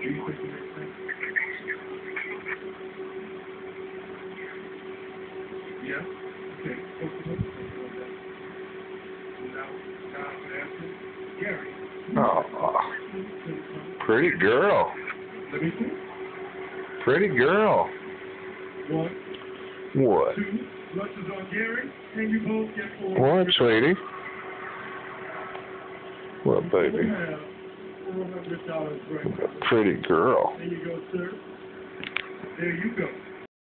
Yeah. Okay. Now Gary. Oh, pretty girl. Let me see. Pretty girl. 1, What? 2. Lunches on Gary, and you both get 4. What, sweetie? What, baby? You have $400 right now. Pretty girl. There you go, sir. There you go.